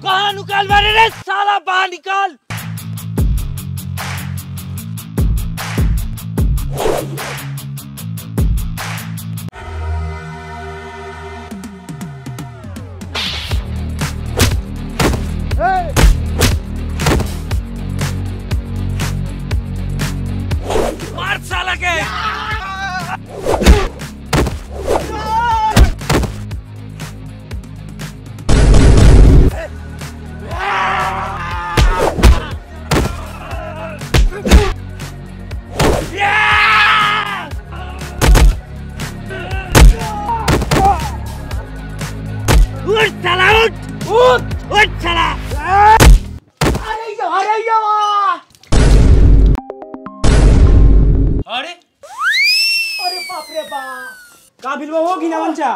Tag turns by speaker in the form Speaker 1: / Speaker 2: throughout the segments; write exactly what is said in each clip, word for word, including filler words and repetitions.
Speaker 1: बाहर निकाल मेरे रे साला, बाहर निकाल। मार साला के। उठ साला, उठ उठ उठ साला। अरे यो अरे यो अरे अरे बाप रे बाप,
Speaker 2: का बिलवा होगी ना वंचा।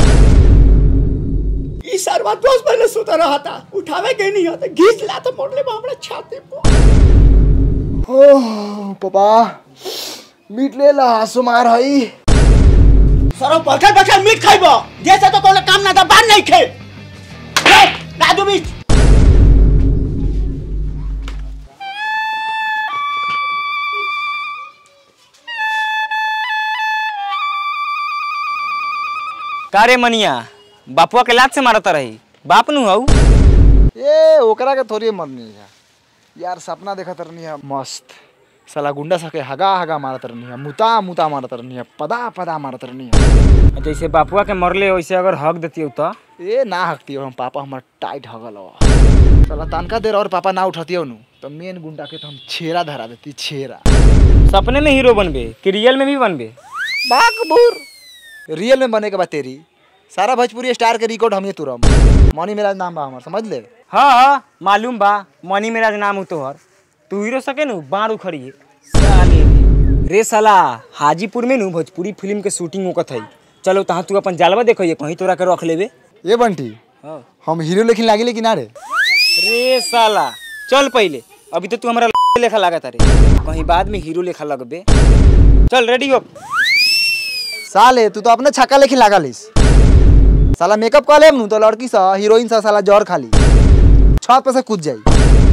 Speaker 3: ई सरवा दोस पहले सुता रहा था, उठावे के नहीं होता, घीच ला तो मोड़ ले हमरा छाती पे।
Speaker 4: ओह पापा मीट ले ला सुमार हई।
Speaker 3: सरो बखल बखल मीट खाइबो, जैसे तो कोनो काम ना दबान नहीं खे। राजू मीट
Speaker 1: कारे मनिया बापुआ के लात से मारता रही, बाप नु हऊ।
Speaker 4: ए ओकरा के थोड़ी मरनी है यार, सपना देखत रहनी है मस्त, साला गुंडा सके हगा हगा मारत रहनी है, मुता मुता मारत रहनी है, पदा पदा मारत रहनी है।
Speaker 1: जैसे बापुआ के मरले वैसे अगर हक देती हो तो
Speaker 4: ए ना हकती हो, हम पापा हमार टाइट हगल हो साला, तनका देर और पापा ना उठती हो नु तो मेन गुंडा के तो हम छेरा धरा देती, छेरा।
Speaker 1: सपने में हीरो बनबे कि रियल में भी बनबे?
Speaker 4: बाकबूर रियल में बने के बाद तेरी सारा भोजपुरी स्टार के रिकॉर्ड हम ये तुरम। मनी मेरा नाम बा हमर, समझ ले।
Speaker 1: हाँ हाँ मालूम बा, मनी मेरा नाम हो तोहर। तू हीरो सके नु बाढ़ उखड़िए साले रे साला। हाजीपुर में नु भोजपुरी फिल्म के शूटिंग होकत है, चलो तहाँ तू अपन जालवा देखो, ये कहीं तोरा के रख लेबे।
Speaker 4: ये बंटी हम हीरो लेकिन लागे लेकिन ना रे
Speaker 1: रे साला चल पहले, अभी तो तू हमारा लेखा लागत रे, कहीं बाद में हीरो लेखा लगबे। चल रेडी हो।
Speaker 4: साले तू तो अपने छक्का लेकिन लागा लिस, साला मेकअप कर लेम नु तो लड़की सा हीरोइन सा साला जौर खाली छत पे से कूद जाई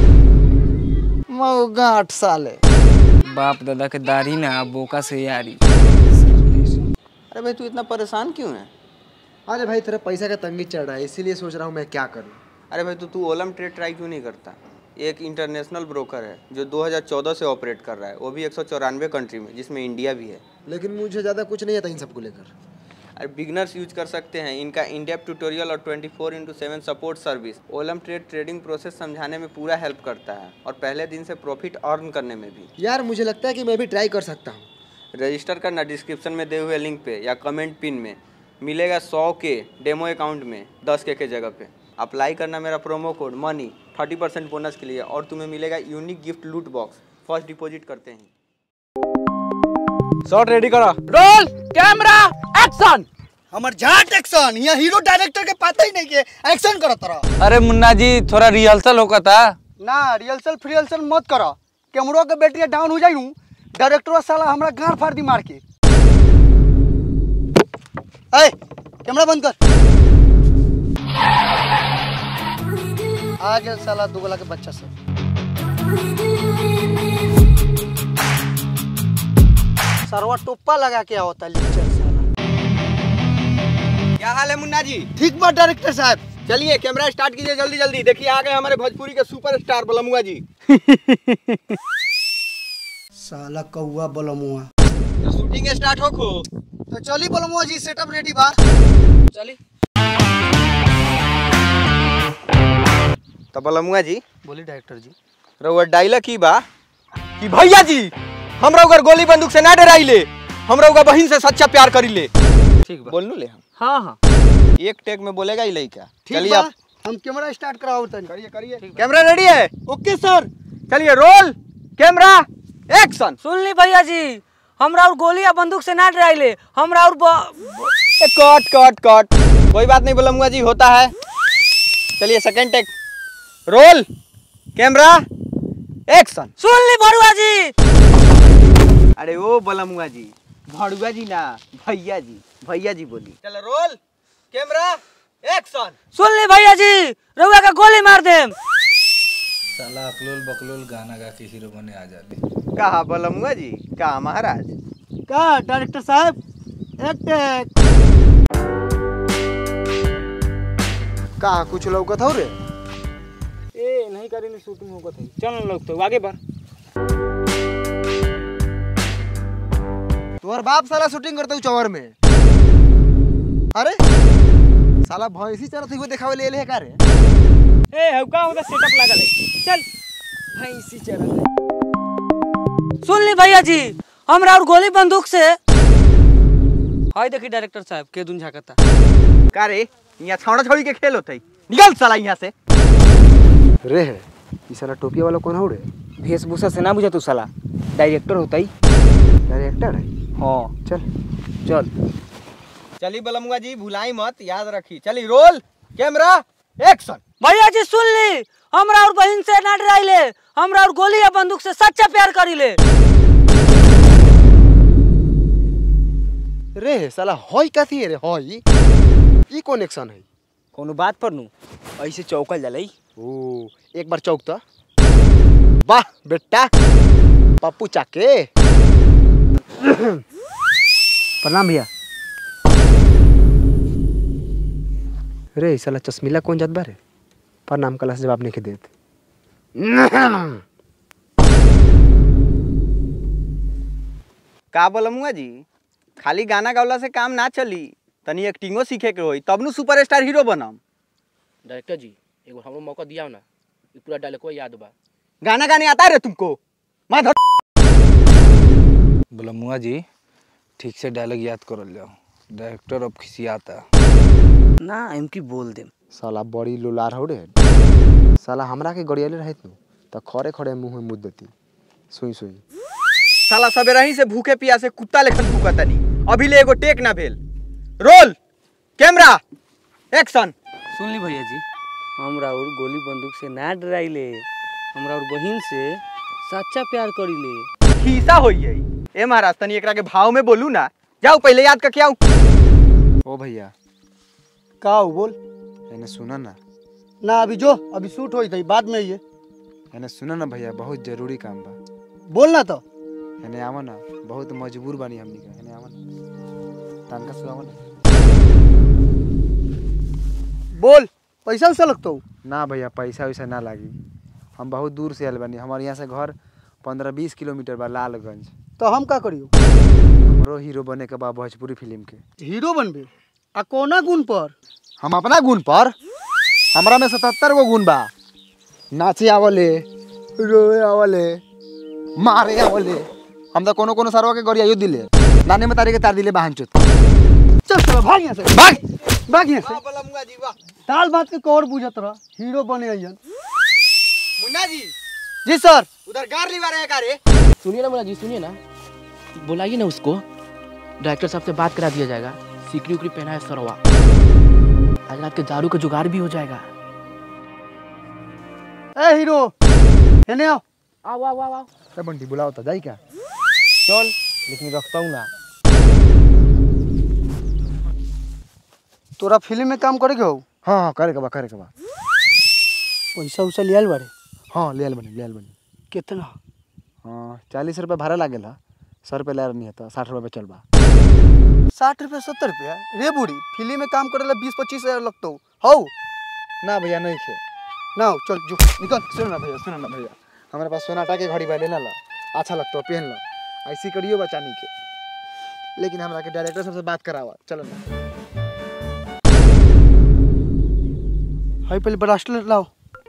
Speaker 4: मौगाट साले।
Speaker 1: बाप दादा के दाढ़ी ना बोका से यारी।
Speaker 5: अरे भाई तू इतना परेशान क्यों है?
Speaker 4: अरे भाई तेरा पैसा का तंगी चढ़ रहा है, इसीलिए सोच रहा हूँ मैं क्या करूँ।
Speaker 5: अरे भाई तो तू ओलम ट्रेड ट्राई क्यों नहीं करता? एक इंटरनेशनल ब्रोकर है जो दो हज़ार चौदह से ऑपरेट कर रहा है, वो भी एक सौ चौरानवे कंट्री में, जिसमें इंडिया भी है।
Speaker 4: लेकिन मुझे ज़्यादा कुछ नहीं आता इन सबको लेकर।
Speaker 5: अरे बिगनर्स यूज कर सकते हैं इनका इन डेप्थ ट्यूटोरियल और twenty four into seven support service. Olymp trade trading process समझाने में पूरा हेल्प करता है और पहले दिन से प्रॉफिट अर्न करने में भी।
Speaker 4: यार मुझे लगता है कि मैं भी ट्राई कर सकता हूँ।
Speaker 5: रजिस्टर करना डिस्क्रिप्शन में दिए हुए लिंक पे या कमेंट पिन में मिलेगा सौ के डेमो अकाउंट में दस के के जगह पे। अप्लाई करना मेरा promo code money thirty percent bonus के लिए और तुम्हें मिलेगा unique gift loot box first deposit करते ही।
Speaker 4: शॉट रेडी करा,
Speaker 3: रोल कैमरा एक्शन। हमर झाट एक्शन, यहाँ हीरो डायरेक्टर के पता ही नहीं के एक्शन करत रहा।
Speaker 6: अरे मुन्ना जी थोड़ा रिहर्सल होता
Speaker 3: ना, रिहर्सल फ्रिहर्सल मत करो, कैमरा के बैटरी डाउन हो जाई नु डायरेक्टर साला हमरा गांड फाड़ दी मार के। ए कैमरा बंद कर। आ गया साला दुगला के बच्चा सब। सरवा टोप्पा लगा के आवता लेक्चर साला।
Speaker 5: क्या हाल है मुन्ना जी?
Speaker 3: ठीक बा डायरेक्टर साहब।
Speaker 5: चलिए कैमरा स्टार्ट कीजिए जल्दी जल्दी। देखिए आ गए हमारे भोजपुरी के सुपरस्टार बलमुआ जी।
Speaker 3: साला कौआ बलमुआ।
Speaker 5: तो शूटिंग स्टार्ट हो खो।
Speaker 3: तो चली बलमुआ जी, सेटअप रेडी बा।
Speaker 5: चली। तो बलमुआ जी
Speaker 3: बोली डायरेक्टर जी।
Speaker 5: रउआ डायलॉग की बा कि भैया जी हमरा उगर गोली बंदूक से ना डराइले, हमरा उगर बहन से सच्चा प्यार करिले।
Speaker 3: ठीक बा।
Speaker 5: बोलनू ले हम।
Speaker 3: हाँ हाँ
Speaker 5: एक टेक में बोलेगा ही लड़का।
Speaker 3: चलिए आप हम कैमरा स्टार्ट कराओ तनी।
Speaker 5: करिए करिए। कैमरा रेडी है?
Speaker 3: ओके सर।
Speaker 5: चलिए रोल कैमरा एक्शन।
Speaker 2: सुन ली भैया जी, हमरा और गोली या बंदूक से ना डराइले, हमरा और
Speaker 5: कट कट कट कोई बात नहीं बलमुआ जी, होता है। चलिए second take roll camera action.
Speaker 2: सुन ली भरुआ जी।
Speaker 5: अरे ओ बलमुआ जी, भड़ुआ जी ना भैया जी, भैया जी बोली। चलो रोल कैमरा
Speaker 3: एक्शन।
Speaker 2: सुन ली भैया जी, रउआ का गोली मार देम।
Speaker 7: साला अकलोल बकलोल गाना गा के हीरो बने आ जाले।
Speaker 5: कहा बलमुआ जी, कहा महाराज।
Speaker 3: का डायरेक्टर साहब एक टेक।
Speaker 4: का कुछ लौकत हो रे?
Speaker 1: ए नहीं करेंगे शूटिंग होगा था। चल लोग तो आगे बढ़।
Speaker 4: तोहर बाप साला शूटिंग करते हूँ चौवर में। अरे साला भैंसी चरत हुए देखावे ले ले का रे?
Speaker 1: ए हौका होगा सेटअप लागल है। चल भैंसी चरत।
Speaker 2: सुन ली भैया जी, हमरा और गोली बंदूक से हाय देखी डायरेक्टर साहब के दुन झाकता।
Speaker 5: का रे यहाँ छौड़ा छौड़ी के खेल होते निकल साला यहाँ से।
Speaker 4: रे है ई साला टोपिया वाला कौन हो रे?
Speaker 1: वेशभूषा से ना बुझा तू साला, डायरेक्टर होता ही।
Speaker 4: डायरेक्टर है?
Speaker 1: हाँ
Speaker 4: चल
Speaker 1: चल।
Speaker 5: चली बलमुआ जी, भुलाई मत, याद रखी। चली रोल कैमरा एक्शन।
Speaker 2: भैया जी सुन ली, हमरा और बहन से ना डराइले, हमरा और गोली या बंदूक से सच्चा प्यार करीले।
Speaker 4: रे साला हई कथी है रे? हई ई कौन एक्शन है?
Speaker 1: कोनो बात पर नू ऐसे चौकल जलई।
Speaker 4: ओ एक बार चौक तो। वाह बेटा पप्पू चाके। प्रणाम भैया। रे साला चश्मीला कौन जात बारे? प्रणाम कला से जवाब नहीं के देत।
Speaker 5: का बलमुआ जी, खाली गाना गावला से काम ना चली, तनी एक्टिंगो सीखे के होई, तब नु सुपरस्टार हीरो बनम।
Speaker 8: डायरेक्टर जी एगो हमरो मौका दिया ना, ई पूरा डायलॉग याद बा।
Speaker 5: गाना गाने आता है रे तुमको? माधर
Speaker 7: बलमुआ जी ठीक से डायलॉग याद करल जाओ, डायरेक्टर अब खिसियाता
Speaker 2: ना इनकी बोल देम।
Speaker 4: साला बड़ी लोलार हो रे। साला हमरा के गड़ियाले रहत नु त खड़े खड़े मुंह में मुद देती। सुई सुई
Speaker 5: साला सबेरा ही से भूखे प्यासे कुत्ता लेखन भूखतनी, अभी ले एगो टेक ना भेल। Roll camera action.
Speaker 2: सुन ली भैया जी, हमरा और गोली बंदूक से ना डराइले, हमरा और बहन से सच्चा प्यार करीले।
Speaker 5: खीसा होई है। ए महाराज तनी एकरा के भाव में बोलू ना, जाओ पहले याद करके आओ।
Speaker 4: ओ भैया
Speaker 3: का हो बोल
Speaker 4: एने सुना ना।
Speaker 3: ना, अभी जो अभी शूट होई थी, बाद में ये
Speaker 4: एने सुना ना भैया, बहुत जरूरी काम बा।
Speaker 3: बोलना तो।
Speaker 4: एने आवा ना, बहुत मजबूर बानी हमनी के। एने आवा ना, तनका सुनावा ना।
Speaker 3: बोल, पैसा वैसा लगता हो?
Speaker 4: ना भैया पैसा वैसा ना लागी, हम बहुत दूर से आयल बानी। हमारे यहाँ से घर पंद्रह बीस किलोमीटर बा, लालगंज।
Speaker 3: तो हम का करियो?
Speaker 4: हमरो हीरो बने के बा भोजपुरी फिल्म के।
Speaker 3: हीरो बनबे? आ कोना गुण पर?
Speaker 4: हम अपना गुण पर, हमरा में सतहत्तर गो गुण बा। नाचे आवले, रोए आवले, मारे आवले। हम तो कोनो कोनो सरवा के गरियायो दिले, नाने में तारे के तार दिले बहन चोत।
Speaker 3: चल चल भाग यहाँ से,
Speaker 4: भाग
Speaker 3: भाग यहाँ से।
Speaker 5: बलमुआ जी वाह।
Speaker 3: दाल भात के कौर बुझत रह, हीरो बने अइयन।
Speaker 5: मुन्ना जी
Speaker 3: जी सर।
Speaker 5: उधर गार लिवा रहे का रे?
Speaker 8: सुनिए ना मुन्ना जी, सुनिए ना, बुलाइए ना उसको, डायरेक्टर साहब से बात करा दिया जाएगा। सीकरी उकरी पहना है सरवा, आज रात के दारू का जुगाड़ भी हो जाएगा।
Speaker 3: ए हीरो एने आओ।
Speaker 8: आओ आओ आओ आओ।
Speaker 4: ए बंटी बुलाओ तो जाई क्या?
Speaker 1: चल लेकिन रखता हूँ ना।
Speaker 3: तोरा फिल्म में काम करे के हो?
Speaker 4: हाँ हाँ करे के बा, करे के बा।
Speaker 3: पैसा वैसा लियाल बारे?
Speaker 4: हाँ ले आल बनी, ले आल बनी।
Speaker 3: कितना?
Speaker 4: हाँ चालीस रुपये भाड़ा लागेल है, सौ रुपये ले नहीं है तो साठ रुपये चल बा।
Speaker 3: साठ रुपया सत्तर रुपया? रे बूढ़ी, फिल्म में काम करे ला बीस पच्चीस हजार लगता हो। हो
Speaker 4: ना भैया नहीं खे।
Speaker 3: ना हो, चल जो निकल।
Speaker 4: सुनो ना भैया, सुनो ना भैया, हमारे पास सोनाटा के घड़ी बा, लेना ला, अच्छा लगता है, पहन लो। ऐसी करियो बचानी के, लेकिन हमरा के डायरेक्टर साहब से बात करावा। चलो ना।
Speaker 3: हाई पहले ब्रासलेट लाओ।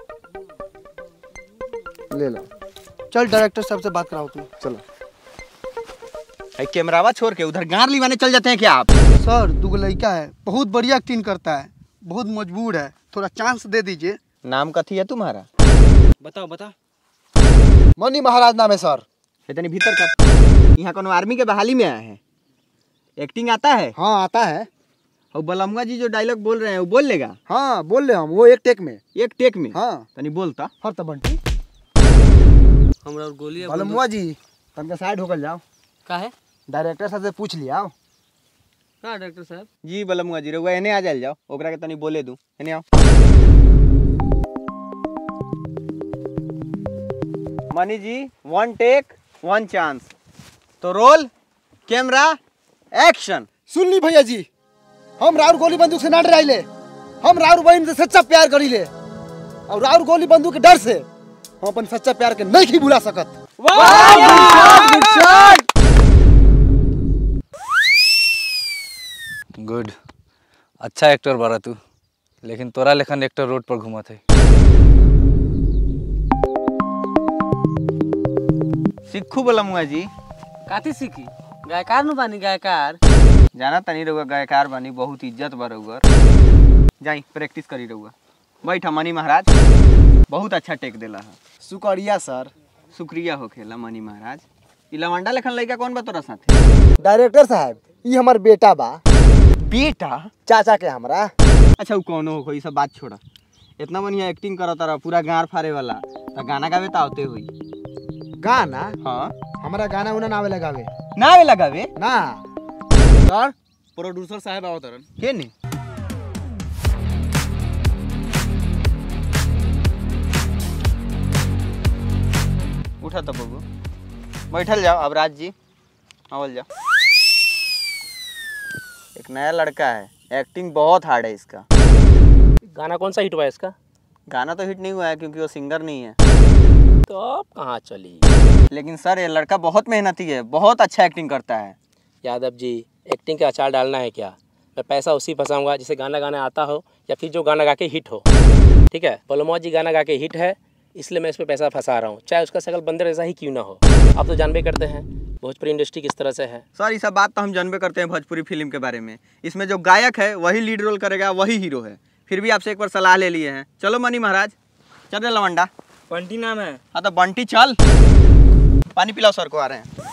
Speaker 4: ले लो।
Speaker 3: चल डायरेक्टर साहब से बात कराओ तू।
Speaker 4: चलो।
Speaker 5: कैमरावा छोड़ के उधर गार लिवाने चल जाते हैं क्या आप?
Speaker 3: सर दुगो लड़का है, बहुत बढ़िया एक्टिंग करता है, बहुत मजबूर है, थोड़ा चांस दे दीजिए।
Speaker 5: नाम कथी है तुम्हारा?
Speaker 1: बताओ बता।
Speaker 4: मनी महाराज नाम है सर।
Speaker 5: इतनी भीतर का यहाँ कोनो आर्मी के बहाली में आए हैं, एक्टिंग आता है?
Speaker 4: हाँ आता है।
Speaker 5: और बलमुआ जी जो डायलॉग बोल रहे हैं वो बोल लेगा?
Speaker 4: हाँ बोल ले हम, वो एक टेक में।
Speaker 5: एक टेक में?
Speaker 4: हाँ
Speaker 5: तनी बोलता।
Speaker 4: हर तो बंटी
Speaker 2: हमरा और गोली
Speaker 4: बलमुआ जी तनका साइड होकर जाओ।
Speaker 2: का है?
Speaker 4: डायरेक्टर साहब से पूछ लिया।
Speaker 2: का डॉक्टर साहब?
Speaker 5: जी बलमुआ जी रहुआ एने आ जाइल जाओ, ओकरा के तनी बोले दू। एने आओ। Mani ji, one take one chance. तो रोल कैमरा एक्शन।
Speaker 4: सुन ली भैया जी, हम राउर गोली बंदूक से ना डराइले, हम राउर बहन से सच्चा प्यार करीले, और राउर गोली बंदूक के डर से हम अपन सच्चा प्यार के नहीं भुला सकत।
Speaker 7: गुड, अच्छा एक्टर बारा तू, लेकिन तोरा लेखन एक्टर रोड पर घूमत है।
Speaker 5: सिक्खू बलमुआ जी।
Speaker 2: काती सीखी? गायकार नु बानी गायकार।
Speaker 5: जाना तनी रहुआ गायकार बानी, बहुत इज्जत बा रहुआ। जाई प्रैक्टिस करी रहुआ। बैठा मनी महाराज, बहुत अच्छा टेक देला है।
Speaker 4: शुक्रिया सर।
Speaker 5: शुक्रिया होखेला मनी महाराज। ई लवंडा लेखन लइका कौन बा तोरा साथे?
Speaker 4: डायरेक्टर साहब, ये हमार बेटा बा।
Speaker 5: बेटा?
Speaker 4: चाचा के हमरा।
Speaker 5: अच्छा वो कौनो हो, ई सब बात छोड़ा। इतना बढ़िया एक्टिंग करत तारा, पूरा गार फाड़े वाला, त गाना गावे त आवते हुई।
Speaker 4: गाना?
Speaker 5: हाँ,
Speaker 4: हमारा गाना उना नावे लगावे
Speaker 5: ना आवे लगावे
Speaker 4: ना।
Speaker 8: सर, प्रोड्यूसर साहब आओ तरन।
Speaker 5: के ने? उठा तो बबू, बैठल जाओ। अब राज जी आवल जाओ। एक नया लड़का है, एक्टिंग बहुत हार्ड है इसका।
Speaker 8: गाना कौन सा हिट हुआ है इसका?
Speaker 5: गाना तो हिट नहीं हुआ है क्योंकि वो सिंगर नहीं है।
Speaker 8: तो अब कहाँ चली?
Speaker 5: लेकिन सर ये लड़का बहुत मेहनती है, बहुत अच्छा एक्टिंग करता है।
Speaker 8: यादव जी, एक्टिंग का अचार डालना है क्या? मैं पैसा उसी फंसाऊंगा जिसे गाना गाना आता हो या फिर जो गाना गा के हिट हो। ठीक है, बलमुआ जी गाना गा के हिट है, इसलिए मैं इस पर पैसा फंसा रहा हूँ, चाहे उसका शकल बंदर जैसा ही क्यों ना हो। आप तो जानबे करते हैं भोजपुरी इंडस्ट्री किस तरह से है।
Speaker 5: सर ये सब बात तो हम जानबे करते हैं भोजपुरी फिल्म के बारे में। इसमें जो गायक है वही लीड रोल करेगा, वही हीरो है। फिर भी आपसे एक बार सलाह ले लिए हैं। चलो मनी महाराज, चल रहे लवंडा।
Speaker 1: बंटी नाम है।
Speaker 5: हाँ तो बंटी चल, पानी पिलाओ सर को, आ रहे हैं।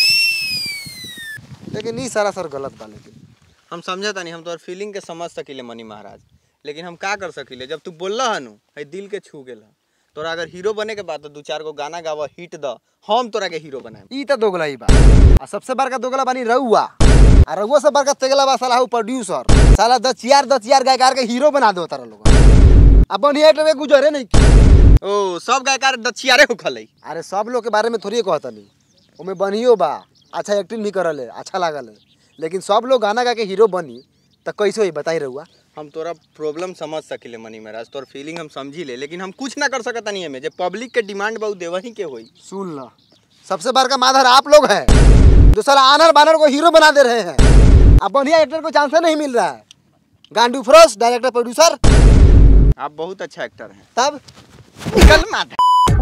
Speaker 4: लेकिन ये सारा सर गलत बा। लेकिन
Speaker 5: हम समझता नहीं, हम तो फीलिंग के समझ सकीले मनी महाराज, लेकिन हम का कर सकीले? जब तू बोलला हनु है दिल के छू गेला। तोरा अगर हीरो बने के बाद तो दो चार गो गाना गावा, हिट द, हम तोरा के हीरो बनाए।
Speaker 4: ई तो दोगला ही बा। आ सबसे बड़का दोगला बानी रउआ, आ रउआ से बड़का तेगला बा साला प्रोड्यूसर। साला दस यार दस यार गायकार के हीरो बना दो तारा लोग। अब बढ़िया एक गुजरे नहीं।
Speaker 5: ओ सब गायकार दछियारे हो खलै।
Speaker 4: अरे सब लोग के बारे में थोड़ी कहता नहीं, ओमे बनियो बा, अच्छा एक्टिंग भी करल है, अच्छा लागल है। लेकिन सब लोग गाना गा के हीरो बनी तो कैसे ही बताई रहुआ?
Speaker 5: हम तोरा प्रॉब्लम समझ सकिले मनी महाराज, तोर फीलिंग हम समझी ले, लेकिन हम कुछ ना कर सकता नहीं है। जे पब्लिक के डिमांड बहुत देवही के होई।
Speaker 4: सुन ला, सबसे बड़का माधर आप लोग हैं जो साला आनर बानर को हीरो बना दे रहे हैं। अब बढ़िया एक्टर को चांस नहीं मिल रहा है। गांडू फ्रोस डायरेक्टर प्रोड्यूसर,
Speaker 5: आप बहुत अच्छा एक्टर हैं।
Speaker 4: तब
Speaker 5: निकल माधर।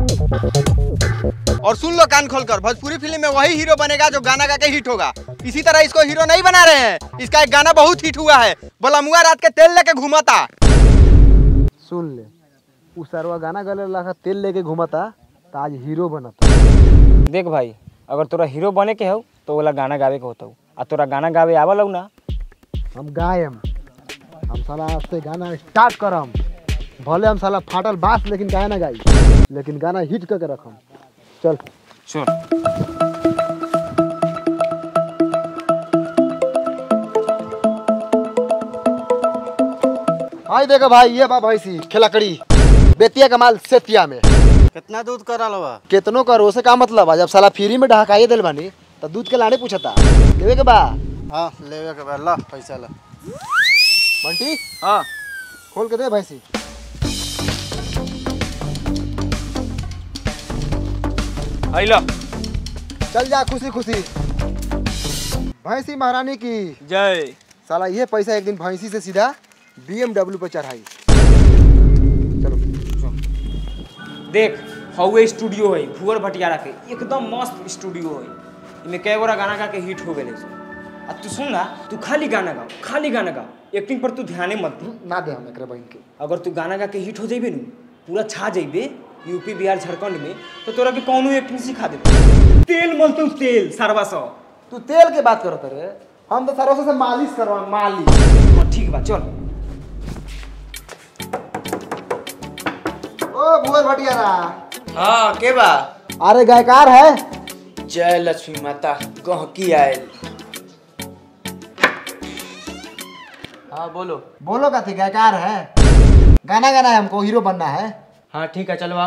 Speaker 5: और सुन लो कान खोलकर, भोजपुरी फिल्म में वही हीरो बनेगा जो गाना गा के हिट होगा। इसी तरह इसको हीरो नहीं बना रहे हैं। इसका एक गाना बहुत हिट हुआ है, बलमुआ रात के तेल लेके घूमता।
Speaker 4: सुन ले, उस सरवा गाना गले लगा तेल लेके घूमता तो आज हीरो बनता।
Speaker 1: देख भाई, अगर तोरा हीरो बने के हो तो वाला गाना गावे के होता, आ तोरा गाना गावे आवल हो ना?
Speaker 4: हम गायम, हम साला आज से गाना स्टार्ट करम। भले हम साला फाटल बास लेकिन गाना गाई, लेकिन गाना हिट करके रखम। चल
Speaker 1: चल।
Speaker 4: आई देखो भाई, ये बा भैंसी खिलाकड़ी बेतिया का माल सेतिया में।
Speaker 3: कितना दूध करा लवा?
Speaker 4: केतनो करो से का मतलब है? जब साला फ्री में ढकाइए दिल बानी तो दूध के लाने पूछता लेवे के बा।
Speaker 3: हाँ लेवे के बा, ला पैसा ला।
Speaker 4: बंटी
Speaker 5: हाँ
Speaker 4: खोल के दे भैंसी।
Speaker 1: आई लो,
Speaker 4: चल जा खुशी खुशी। भैंसी महारानी की
Speaker 1: जय।
Speaker 4: साला ये पैसा एक दिन भैंसी से सीधा बी एम डब्ल्यू पे चढ़ाई। चलो
Speaker 1: देख, हौवे स्टूडियो है भुवर भटियारा के, एकदम मस्त स्टूडियो है। इनमें कई गोरा गाना गा के हिट हो गए। अब तू सुन ना, तू खाली गाना गाओ, खाली गाना गाओ, एक्टिंग पर तू ध्यान मत दे।
Speaker 4: ना दे हम एकरे बहन के।
Speaker 1: अगर तू गाना गा के हिट हो जाइबे नु, पूरा छा जाइबे यूपी बिहार झारखंड में, तो तोरा के कौनो एक्टिंग सिखा दे। तेल मल तू तेल सरवा सौ।
Speaker 4: तू तेल के बात करत रे, हम तो सरसों से मालिश करवा मालिश।
Speaker 1: हाँ ठीक बा, चल।
Speaker 4: ओ भुवर भटियारा।
Speaker 3: हाँ के बा?
Speaker 4: अरे गायकार है।
Speaker 3: जय लक्ष्मी माता गहकी आयल।
Speaker 2: हाँ बोलो।
Speaker 4: बोलो का थी गायकार है, गाना गाना है हमको, हीरो बनना है।
Speaker 1: हाँ ठीक है चलो आओ।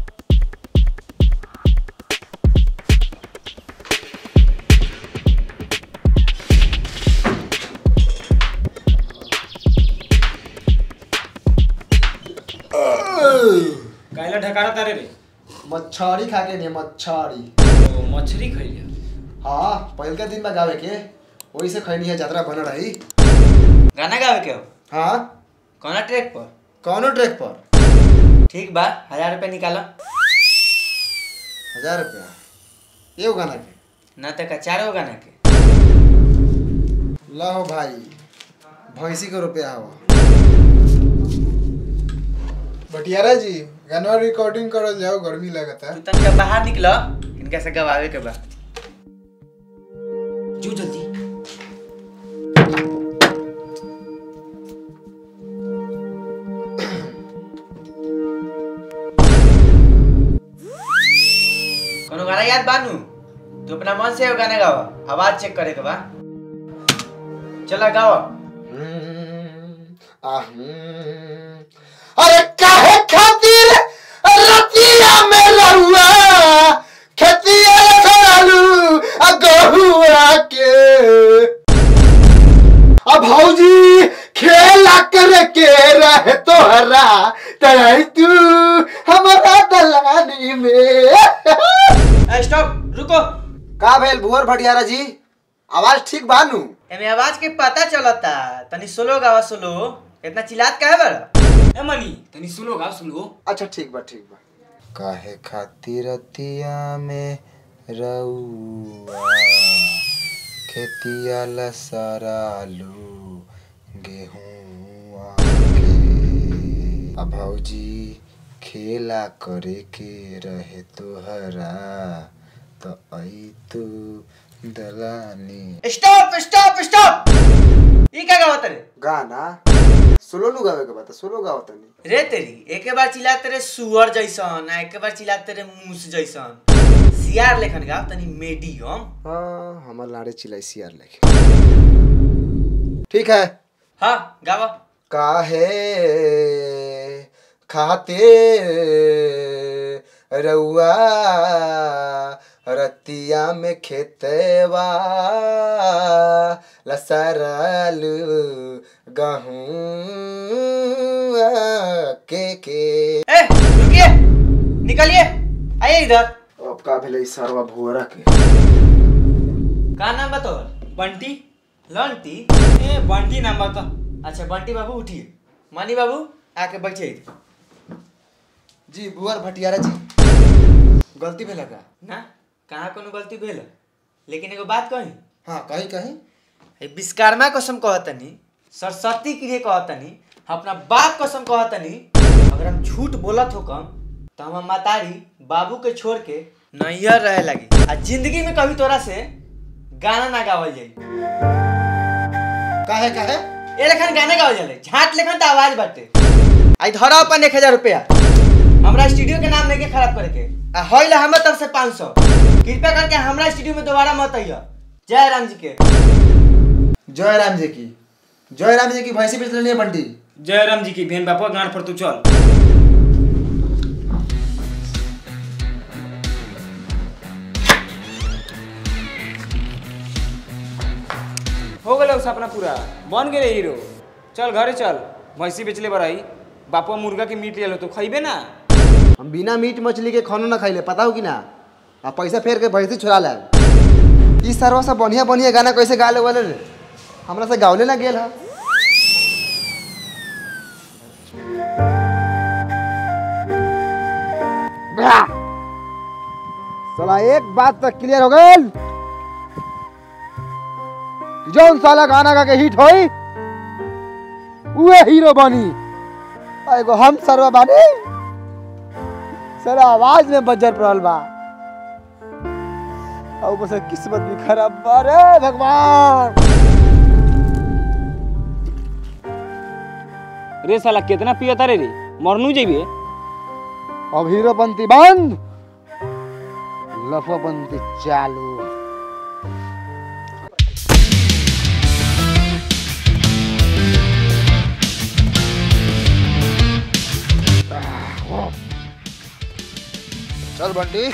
Speaker 1: काइला ढकारा तारे रे
Speaker 4: मच्छरी खा के नहीं, मच्छरी।
Speaker 1: ओ मछली खाई लिया।
Speaker 4: हाँ पहल के दिन में गावे के वही से खैनी है, यात्रा बन रही।
Speaker 1: गाना गावे के हो?
Speaker 4: हाँ।
Speaker 1: कौना ट्रैक पर?
Speaker 4: कौनो ट्रैक पर?
Speaker 1: ठीक बा, हजार रुपया निकालो।
Speaker 4: हजार रुपया एगो गाना के?
Speaker 1: ना तो का चारो गाना के।
Speaker 4: लो भाई, भैंसी को रुपया हवा।
Speaker 9: बटियारा जी गाना रिकॉर्डिंग करल जाओ, गर्मी लगता है।
Speaker 1: तू तनिका बाहर निकलो, इनका से गवावे के बा। जो जल्दी। कोनो गाना याद बानू? तू अपना मन से गाना गावा, आवाज चेक करे के बा। चला गाओ।
Speaker 4: अरे काहे खातिर रतिया में लहुआ खेतिया करालू गहुआ के। अब भौजी खेला करे के रहे तोहरा तराई तू हमारा दलानी में।
Speaker 1: स्टॉप, रुको।
Speaker 4: का भेल भुवर भटियारा जी, आवाज ठीक बानू?
Speaker 1: एमे आवाज के पता चलता, तनी सोलो गावा सोलो। इतना चिल्लात काहे बड़ा? ए मनी तनी सुनो गा सुनो।
Speaker 4: अच्छा ठीक बा ठीक बा। काहे खातिर रतिया में रउआ खेतिया लसरालू गेहूं के। अब भौजी खेला करे के रहे तोहरा तो आई तू दलानी।
Speaker 1: Stop stop stop. ई का गावत रे?
Speaker 4: गाना सोलो नु गावे के बात, सोलो गावत नहीं
Speaker 1: रे तेरी। एक बार चिल्लाते रे सुअर जैसन, आ एक बार चिल्लाते रे मूस जैसन। सियार लेखन गाव तनी मीडियम।
Speaker 4: हां हमर लाड़े चिल्लाई सियार लेके। ठीक है।
Speaker 1: हां गावा।
Speaker 4: काहे खाते रउआ रतिया में खेतवा लसरालू गहूं के के।
Speaker 1: ए रुकिए, निकलिए, आइए इधर।
Speaker 4: अब का भेले सरवा भुवरा के?
Speaker 1: का नाम बताओ? बंटी? लंटी? ए बंटी नाम बता। अच्छा बंटी बाबू उठिए। मानी बाबू आके बैठिए।
Speaker 4: जी भुवर भटियारा जी, गलती भेला का?
Speaker 1: ना कहाँ कोनो गलती भेल, लेकिन एगो बात कही।
Speaker 4: हाँ कहीं कहीं
Speaker 1: ए विश्वकर्मा कसम कहतनी, सरस्वती के लिए कहतनी, अपना बाप कसम कहतनी, अगर हम झूठ बोलत हो कम तो हम मातारी बाबू के छोड़ के नैहर रहे लगी। आ जिंदगी में कभी तोरा से गाना ना गावल जाई।
Speaker 4: काहे काहे?
Speaker 1: ए लेखन गाना गावल जाले, झाट लेखन तो आवाज बाटे। आई धरा अपन एक हजार रुपया हमरा स्टूडियो के नाम लेके खराब करके। आ होइला हमर तरफ से पाँच सौ। कृपया करके हमरा स्टूडियो में दोबारा मत आइयो। जय राम जी के।
Speaker 4: जय राम जी की। जय राम जी की भैंसी बेच लेनी है बंटी।
Speaker 1: जय राम जी की। भेन बापा गांठ पर तू चल। हो गए सपना पूरा, बन गए हीरो। चल घरे चल, भैंसी बेचले बराई। बापा मुर्गा के मीट ले लो, तो खइबे ना?
Speaker 4: हम बिना मीट मछली के खानो ना खाइले, पता हो कि ना? आ पैसा फेर के भैंसी छुड़ा ले। ई सरवा सब बढ़िया बढ़िया गाना कैसे गा ले वाले रे? हमरा से गावले ना गेल है। साला एक बात तक क्लियर हो गई, जौन साला गाना गा के हिट होई उहे हीरो बनी। एगो हम सरवा बानी, सारा आवाज में बजर पड़ल बा। और बस किस्मत भी खराब बा रे भगवान।
Speaker 1: रे साला कितना पिया तारे रे, मरनू जेबे।
Speaker 4: अब हीरो बनती बंद, लफा बनती चालू। चल बंटी।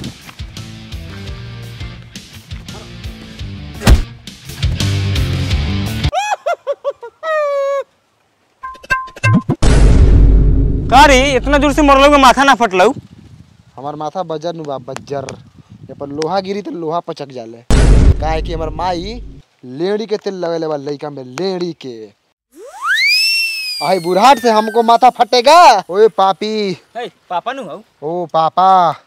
Speaker 1: का रे इतना जोर से मरलो माथा ना फटलो?
Speaker 4: हमार माथा बजर नु बा बजर। ये पर लोहा गिरी तो लोहा पचक जाले। काहे कि हमार माई लेड़ी के तेल लगेले बा लइका में लेड़ी के। आई बुढ़ाट से हमको माथा फटेगा। ओए पापी।
Speaker 1: हे पापा नु हौ।
Speaker 4: ओ पापा।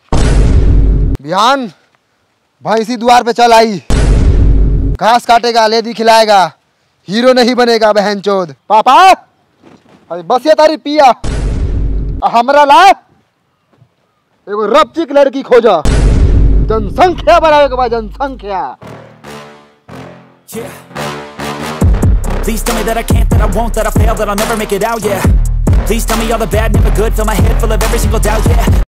Speaker 4: बिहान भैंसी द्वार पे चल आई। घास काटेगा, लेदी खिलाएगा, हीरो नहीं बनेगा बहनचोद। पापा अरे बस ये तारी पिया हमरा ला एगो रपचिक लड़की खोजा। जनसंख्या बढ़ावे के बाद जनसंख्या।
Speaker 10: Yeah. Please tell me that I can't, that I won't, that I fail, that I'll never make it out, yeah. Please tell me all the bad, never good, fill my head full of every single doubt, yeah.